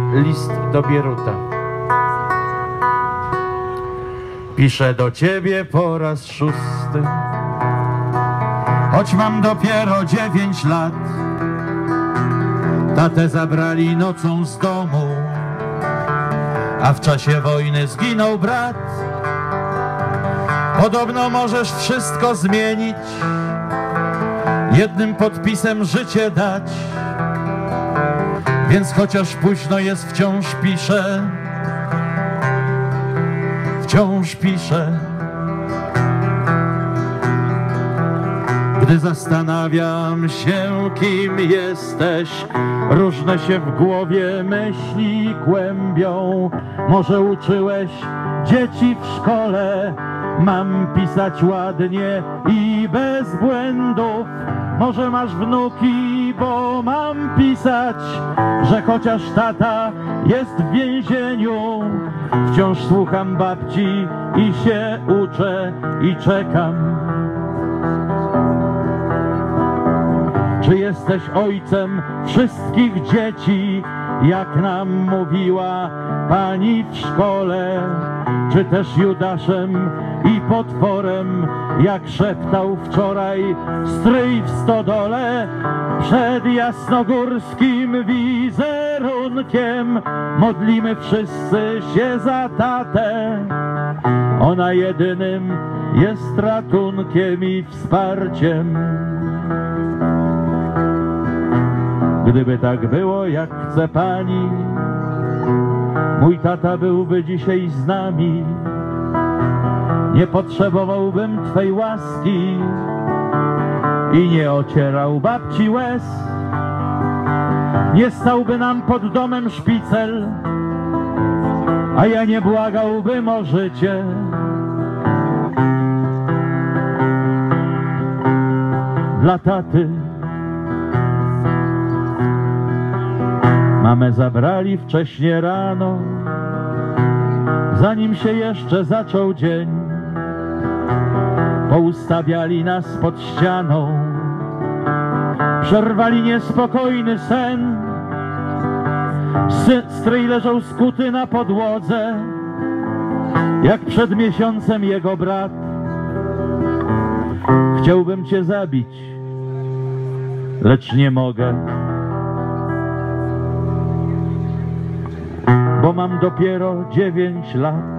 list do Bieruta. Piszę do ciebie po raz 6, choć mam dopiero 9 lat. Tatę zabrali nocą z domu, a w czasie wojny zginął brat. Podobno możesz wszystko zmienić, jednym podpisem życie dać. Więc chociaż późno jest, wciąż piszę, wciąż piszę. Gdy zastanawiam się, kim jesteś, różne się w głowie myśli kłębią. Może uczyłeś dzieci w szkole, mam pisać ładnie i bez błędów. Może masz wnuki, bo mam pisać, że chociaż tata jest w więzieniu, wciąż słucham babci i się uczę i czekam. Czy jesteś ojcem wszystkich dzieci, jak nam mówiła pani w szkole? Czy też Judaszem i potworem, jak szeptał wczoraj stryj w stodole? Przed jasnogórskim wizerunkiem modlimy wszyscy się za tatę. Ona jedynym jest ratunkiem i wsparciem. Gdyby tak było, jak chce pani, mój tata byłby dzisiaj z nami. Nie potrzebowałbym twej łaski i nie ocierał babci łez. Nie stałby nam pod domem szpicel, a ja nie błagałbym o życie. Dla taty mamę zabrali wcześnie rano, zanim się jeszcze zaczął dzień. Poustawiali nas pod ścianą, przerwali niespokojny sen. Stryj leżał skuty na podłodze, jak przed miesiącem jego brat. Chciałbym cię zabić, lecz nie mogę, bo mam dopiero 9 lat.